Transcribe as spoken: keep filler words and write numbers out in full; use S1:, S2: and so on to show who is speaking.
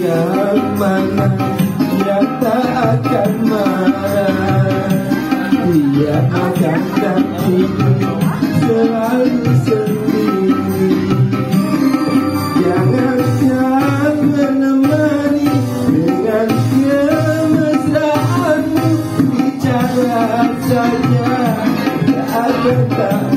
S1: yang mana yang tak akan marah. Dia akan tidur selalu sendiri. Jangan kau menemani dengan kemesraanmu. Bicara saja, tak ada tak